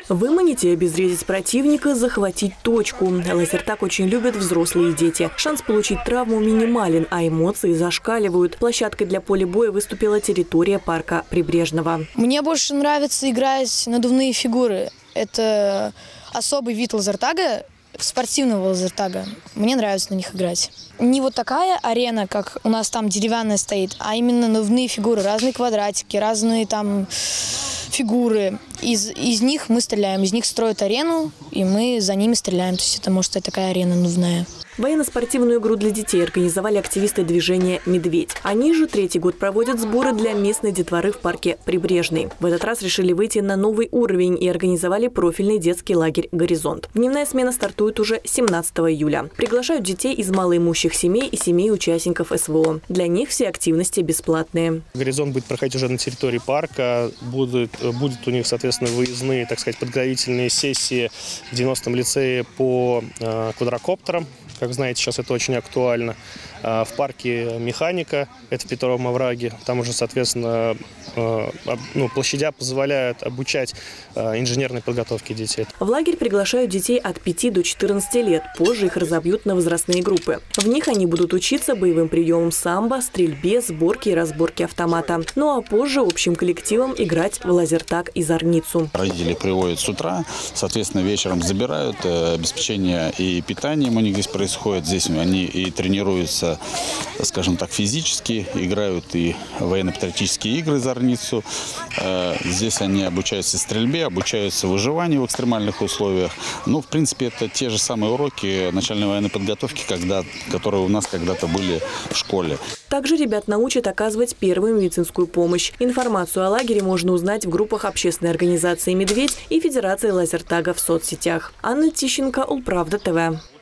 Выманить и обезвредить противника, захватить точку. Лазертаг очень любят взрослые и дети. Шанс получить травму минимален, а эмоции зашкаливают. Площадкой для поля боя выступила территория парка Прибрежного. Мне больше нравится играть надувные фигуры. Это особый вид лазертага, спортивного лазертага. Мне нравится на них играть. Не вот такая арена, как у нас там деревянная стоит, а именно надувные фигуры, разные квадратики, разные там фигуры. Из них мы стреляем, из них строят арену, и мы за ними стреляем. То есть это может быть такая арена надувная. Военно-спортивную игру для детей организовали активисты движения «Медведь». Они же третий год проводят сборы для местной детворы в парке Прибрежный. В этот раз решили выйти на новый уровень и организовали профильный детский лагерь «Горизонт». Дневная смена стартует уже 17 июля. Приглашают детей из малоимущих семей и семей участников СВО. Для них все активности бесплатные. «Горизонт» будет проходить уже на территории парка. Будут у них, соответственно, выездные, так сказать, подготовительные сессии в 90-м лицее по квадрокоптерам. Как знаете, сейчас это очень актуально. В парке «Механика», это в Петровом овраге, там уже, соответственно, площадя позволяют обучать инженерной подготовке детей. В лагерь приглашают детей от 5 до 14 лет. Позже их разобьют на возрастные группы. В них они будут учиться боевым приемам самбо, стрельбе, сборке и разборке автомата. Ну а позже общим коллективом играть в лазертаг и зорницу. Родители приводят с утра, соответственно, вечером забирают. Обеспечение и питанием у них здесь происходит. Здесь они и тренируются, скажем так, физически, играют и военно-патриотические игры «Зорницу». Здесь они обучаются стрельбе, обучаются выживанию в экстремальных условиях. Ну, в принципе, это те же самые уроки начальной военной подготовки, которые у нас когда-то были в школе. Также ребят научат оказывать первую медицинскую помощь. Информацию о лагере можно узнать в группах общественной организации «Медведь» и Федерации лазертага в соцсетях. Анна Тищенко, Улправда ТВ.